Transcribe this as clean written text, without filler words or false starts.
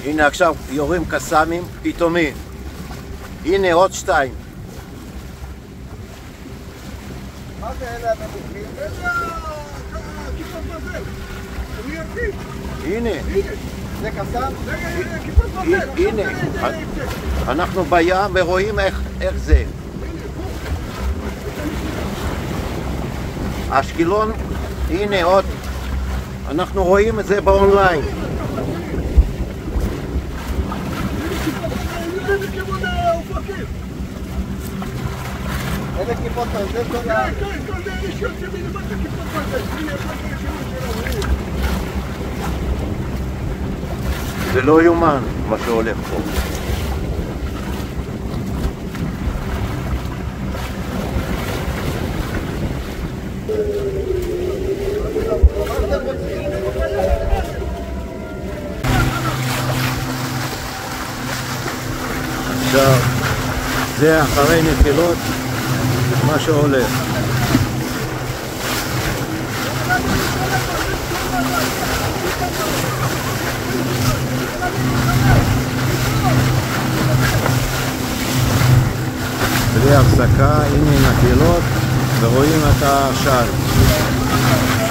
הנה עכשיו יורים קסאמים פתאומיים. הנה עוד 2. מה זה אלה הנמוכים? אלה כיפות ברזל. אני ירחיב. הנה. זה קסאם? כיפות ברזל. הנה. אנחנו בים ורואים איך זה. אשקלון, הנה עוד. אנחנו רואים את זה באונליין. אלה כיפות ברזל כל ה... כן, כל זה אלה שיוצאים מלמטה כיפות ברזל. זה לא יומן מה שהולך פה. עכשיו, זה אחרי נפילות, מה שהולך. בלי הפסקה, הנה נפילות, ורואים את השער.